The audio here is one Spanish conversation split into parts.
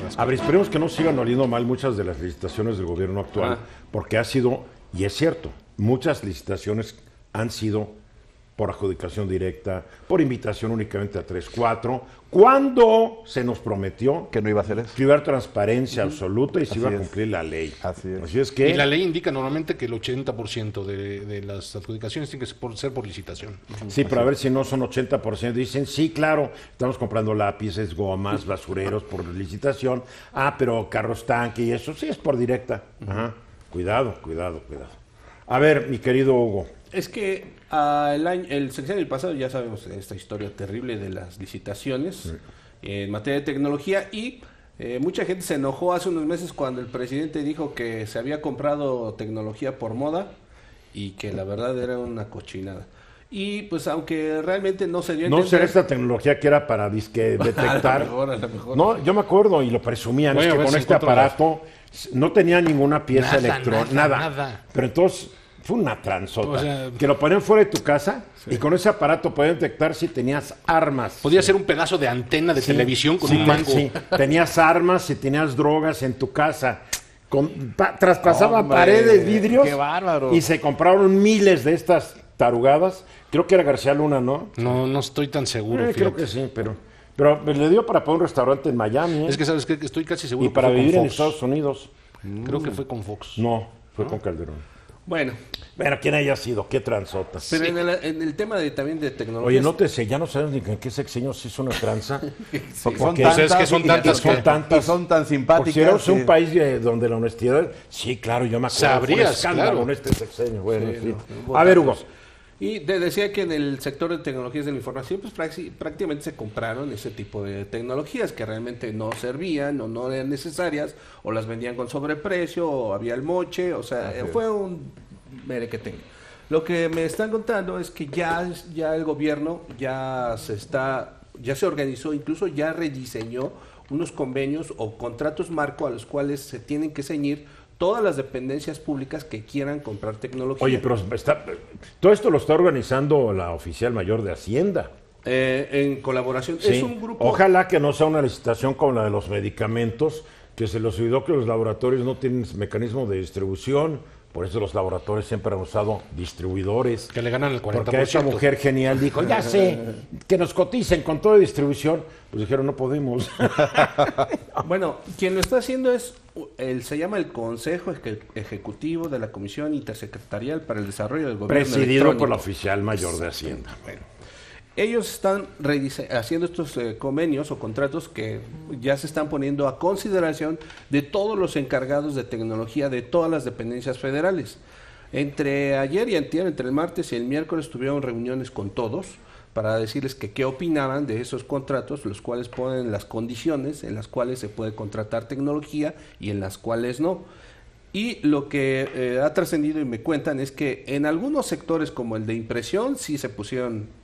A ver, cosas. esperemos que no sigan oliendo mal muchas de las licitaciones del gobierno actual, porque ha sido, y es cierto, muchas licitaciones han sido por adjudicación directa, por invitación únicamente a 3-4, cuando se nos prometió Que no iba a hacer eso. que iba a haber transparencia absoluta y se Así iba a es. cumplir la ley. Así es. Así es que... Y la ley indica normalmente que el 80% de las adjudicaciones tiene que ser por licitación. Sí, pero a ver si no son 80%. Dicen, sí, claro, estamos comprando lápices, gomas, basureros por licitación. Ah, pero carros tanque y eso sí es por directa. Ajá. Cuidado. A ver, mi querido Hugo. Es que el sexenio pasado ya sabemos esta historia terrible de las licitaciones en materia de tecnología y mucha gente se enojó hace unos meses cuando el presidente dijo que se había comprado tecnología por moda y que la verdad era una cochinada. Y pues aunque realmente no se dio a No entender... será esta tecnología que era para disque detectar. A lo mejor. No, yo me acuerdo y lo presumían, Voy es a que ver con si este encuentro aparato no tenía ninguna pieza Nada, electrónica, nada. Pero entonces fue una transota. O sea, que lo ponían fuera de tu casa y con ese aparato podían detectar si tenías armas. Podía ser un pedazo de antena de televisión con un mango. Sí, tenías armas, si tenías drogas en tu casa. Traspasaba Hombre, paredes, vidrios. qué bárbaro. Y se compraron miles de estas tarugadas. Creo que era García Luna, ¿no? No estoy tan seguro. Creo fíjate. que sí, pero le dio para poner un restaurante en Miami. Es que sabes que estoy casi seguro y para que fue vivir con en Fox. Estados Unidos. Creo que fue con Fox. No, fue con Calderón. Bueno, Bueno, ¿quién haya sido? ¿Qué transotas? pero en el tema también de tecnología... Oye, nótese, ya no sabes ni en qué sexenio se hizo una tranza. Porque Pues es que son tantas son que- tantas. y son tan simpáticas. Porque si éramos que- un país donde la honestidad... Sí, claro, yo me acuerdo. Fue un Sabrías, escándalo claro. en este sexenio. Bueno, en fin. no, A ver, Hugo. Y decía que en el sector de tecnologías de la información, pues prácticamente se compraron ese tipo de tecnologías que realmente no servían o no eran necesarias, o las vendían con sobreprecio, o había el moche, o sea, fue un merequetengue. Lo que me están contando es que ya el gobierno ya se organizó, incluso ya rediseñó unos convenios o contratos marco a los cuales se tienen que ceñir todas las dependencias públicas que quieran comprar tecnología. Oye, pero todo esto lo está organizando la oficial mayor de Hacienda. En colaboración. Sí. Es un grupo... Ojalá que no sea una licitación como la de los medicamentos, que se les olvidó que los laboratorios no tienen mecanismo de distribución. Por eso los laboratorios siempre han usado distribuidores. Que le ganan el 40%. Porque esa mujer genial dijo, ya sé, que nos coticen con toda distribución. Pues dijeron, no podemos. Bueno, quien lo está haciendo se llama el Consejo Ejecutivo de la Comisión Intersecretarial para el Desarrollo del Gobierno Presidido por Electrónico. la oficial mayor de Hacienda. Ellos están haciendo estos convenios o contratos que ya se están poniendo a consideración de todos los encargados de tecnología de todas las dependencias federales. Entre ayer y antier, entre el martes y el miércoles, tuvieron reuniones con todos para decirles que qué opinaban de esos contratos, los cuales ponen las condiciones en las cuales se puede contratar tecnología y en las cuales no. Y lo que ha trascendido y me cuentan es que en algunos sectores como el de impresión sí se pusieron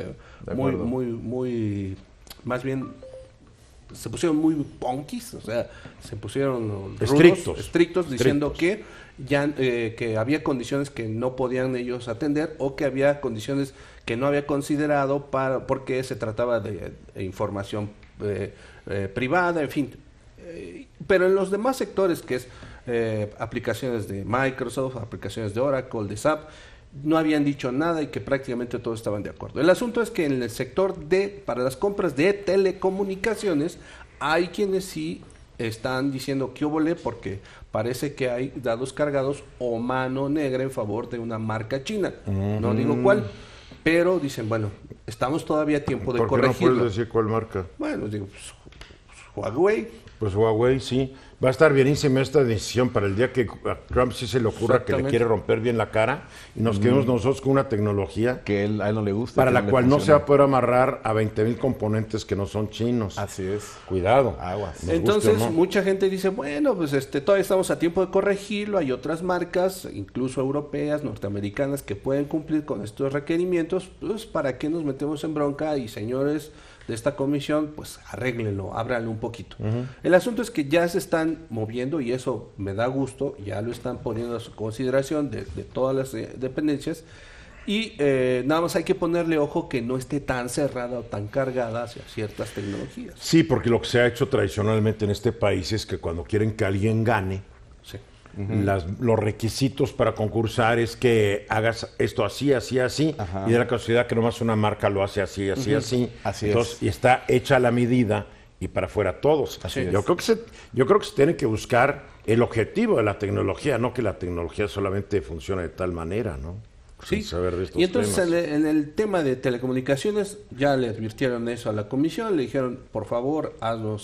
más bien se pusieron muy punkis, o sea, se pusieron rudos, estrictos diciendo que ya que había condiciones que no podían ellos atender o que había condiciones que no había considerado porque se trataba de información privada, en fin. Pero en los demás sectores, que es aplicaciones de Microsoft, aplicaciones de Oracle, de SAP, no habían dicho nada y que prácticamente todos estaban de acuerdo. El asunto es que en el sector para las compras de telecomunicaciones hay quienes sí están diciendo que óvole porque parece que hay dados cargados o mano negra en favor de una marca china. No digo cuál, pero dicen, bueno, estamos todavía a tiempo de corregirlo. ¿Por qué no puedes decir cuál marca? Bueno, digo, pues, Huawei. Pues Huawei, sí. Va a estar bienísima esta decisión para el día que a Trump sí se le ocurra que le quiere romper bien la cara y nos quedemos nosotros con una tecnología que a él no le gusta. para que la no le cual no se funciona. va a poder amarrar a 20,000 componentes que no son chinos. Así es. Cuidado. Aguas. Nos Entonces, guste o no. mucha gente dice, bueno, pues todavía estamos a tiempo de corregirlo, hay otras marcas, incluso europeas, norteamericanas, que pueden cumplir con estos requerimientos, pues ¿para qué nos metemos en bronca? Y señores de esta comisión, pues arréglenlo, ábranlo un poquito. El asunto es que ya se están moviendo y eso me da gusto, ya lo están poniendo a su consideración de todas las dependencias, Y nada más hay que ponerle ojo que no esté tan cerrada o tan cargada hacia ciertas tecnologías. Sí, porque lo que se ha hecho tradicionalmente en este país es que cuando quieren que alguien gane, Sí. los requisitos para concursar es que hagas esto así, así, así, Ajá. y de la casualidad que nomás una marca lo hace así, así, así. Así Entonces, es. y está hecha a la medida y para afuera todos. Así es. Yo creo que se tiene que buscar el objetivo de la tecnología, no que la tecnología solamente funcione de tal manera, ¿no? Sí, Sin saber de estos y entonces temas. en el tema de telecomunicaciones ya le advirtieron eso a la comisión, le dijeron, por favor, haznos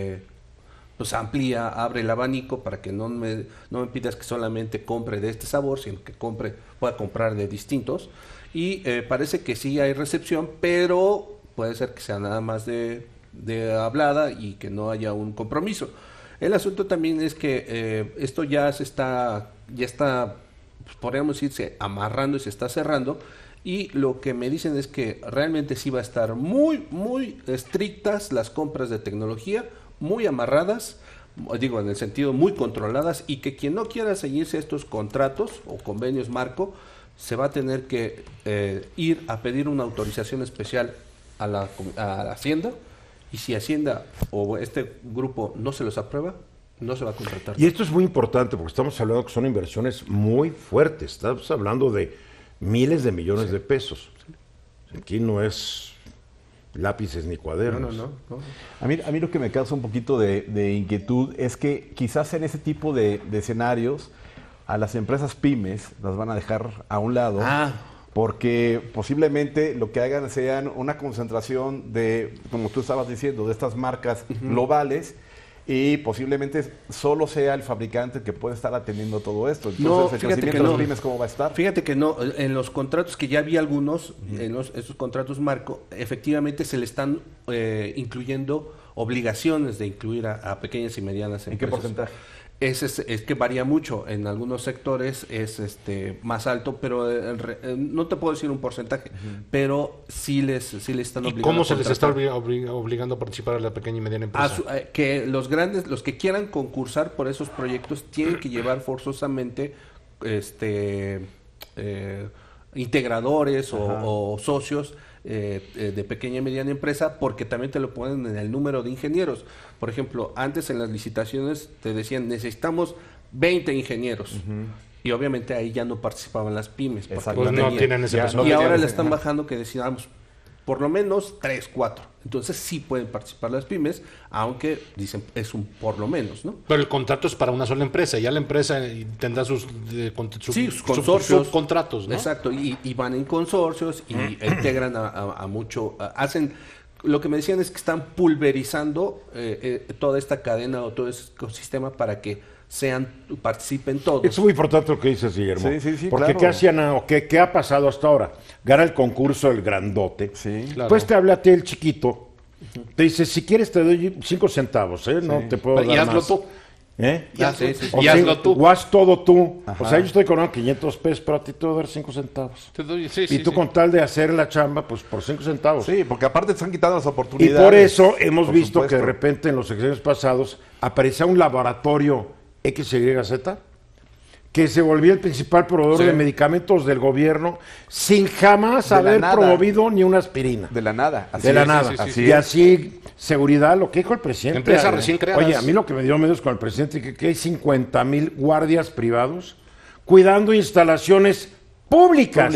pues amplía, abre el abanico para que no me pidas que solamente compre de este sabor, sino que pueda comprar de distintos. Y parece que sí hay recepción, pero puede ser que sea nada más de hablada y que no haya un compromiso. El asunto también es que esto ya está, pues, podríamos decirse, amarrando y se está cerrando. Y lo que me dicen es que realmente sí va a estar muy, muy estrictas las compras de tecnología, muy amarradas, digo, en el sentido muy controladas, y que quien no quiera seguirse estos contratos o convenios marco, se va a tener que ir a pedir una autorización especial a la Hacienda, y si Hacienda o este grupo no se los aprueba, no se va a contratar. Y esto es muy importante porque estamos hablando que son inversiones muy fuertes. Estamos hablando de miles de millones de pesos. Aquí no es lápices ni cuadernos. No. A mí lo que me causa un poquito de inquietud es que quizás en ese tipo de escenarios a las empresas pymes las van a dejar a un lado. Porque posiblemente lo que hagan sean una concentración de, como tú estabas diciendo, de estas marcas globales, y posiblemente solo sea el fabricante que puede estar atendiendo todo esto. Entonces, el crecimiento de las pymes, ¿cómo va a estar? Fíjate que no, en los contratos que ya vi algunos, esos contratos marco, efectivamente se le están incluyendo obligaciones de incluir a pequeñas y medianas empresas. ¿En qué porcentaje? Es que varía mucho, en algunos sectores es más alto, pero no te puedo decir un porcentaje, pero sí les están ¿Y obligando. cómo se les está obligando a participar a la pequeña y mediana empresa? Que los grandes, los que quieran concursar por esos proyectos, tienen que llevar forzosamente integradores o socios de pequeña y mediana empresa, porque también te lo ponen en el número de ingenieros. Por ejemplo, antes en las licitaciones te decían, necesitamos 20 ingenieros. Y obviamente ahí ya no participaban las pymes. Pues no tienen ese presupuesto. Y ahora le están bajando que decíamos, por lo menos 3, 4. Entonces sí pueden participar las pymes, aunque dicen es un por lo menos, ¿no? Pero el contrato es para una sola empresa, ya la empresa tendrá sus consorcios, subcontratos, ¿no? Exacto, y van en consorcios y integran a mucho, hacen, lo que me decían es que están pulverizando toda esta cadena o todo ese ecosistema para que participen todos. Es muy importante lo que dices, Guillermo. Sí, porque claro. ¿qué hacían qué ha pasado hasta ahora? Gana el concurso el grandote. Sí, claro. Pues te habla a ti el chiquito. Te dice, si quieres te doy 5 centavos, ¿eh? No te puedo Y dar hazlo más. tú. ¿Eh? Sí. O, Y hazlo tú. o haz todo tú. Ajá. O sea, yo estoy cobrando 500 pesos, pero a ti te voy a dar 5 centavos. Te doy, Y tú con tal de hacer la chamba, pues por 5 centavos. Sí, porque aparte te están quitando las Y oportunidades. por eso hemos por visto que supuesto. de repente en los sexenios pasados aparecía un laboratorio XYZ que se volvía el principal proveedor de medicamentos del gobierno sin jamás De la haber nada. promovido ni una aspirina. De la nada. Así De la es, nada. Así Y es. así, seguridad, lo que dijo el presidente. Empresas recién creadas. Oye, a mí lo que me dio medios con el presidente que hay 50,000 guardias privados cuidando instalaciones públicas.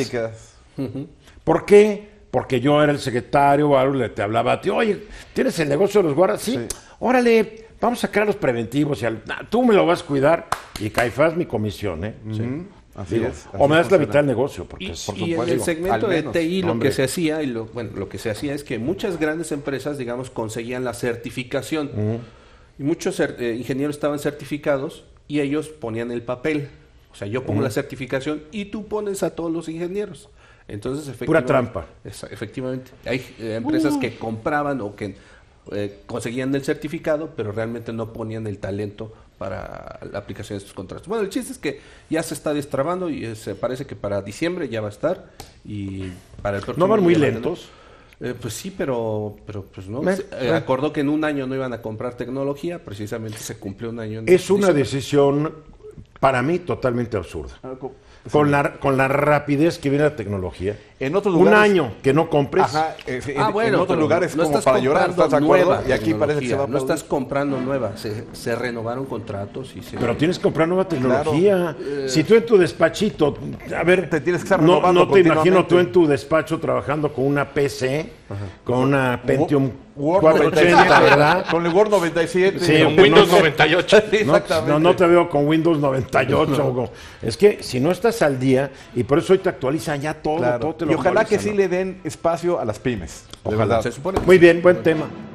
¿Por qué? Porque yo era el secretario o algo, te hablaba a ti, oye, ¿tienes el negocio de los guardias? Sí. Órale, vamos a sacar los preventivos y tú me lo vas a cuidar. Y Caifás mi comisión, ¿eh? Sí. Así Digo, es. o me das la funciona. mitad del negocio. Porque por Y en supuesto, el digo, segmento al de menos. TI lo Hombre. que se hacía lo que se hacía es que muchas grandes empresas, digamos, conseguían la certificación y muchos ingenieros estaban certificados y ellos ponían el papel. O sea, yo pongo la certificación y tú pones a todos los ingenieros. Entonces, Pura efectivamente, trampa. Efectivamente, hay empresas que compraban o que conseguían el certificado, pero realmente no ponían el talento para la aplicación de estos contratos. Bueno, el chiste es que ya se está destrabando y se parece que para diciembre ya va a estar y para el próximo ¿no van muy ya va a lentos? pues sí, pero pues no. Me- Acordó que en un año no iban a comprar tecnología, precisamente se cumplió un año. En Es una diciembre. decisión para mí, totalmente absurda. Con la rapidez que viene la tecnología. En otros lugares, un año que no compres. Ajá, en otros lugares no como para llorar, ¿estás de acuerdo? Y aquí parece que se va a no estás comprando nueva, se renovaron contratos y se... Pero tienes que comprar nueva tecnología. Claro. Si tú en tu despachito, a ver, te tienes que estar renovando no te imagino tú en tu despacho trabajando con una PC, con una Pentium 480, ¿verdad? Con el Word 97. Sí, con Windows 98. Exactamente. No te veo con Windows 98. Es que si no estás al día, y por eso hoy te actualizan ya todo, claro. todo te lo y ojalá que sí le den espacio a las pymes. Ojalá. Muy bien, buen tema.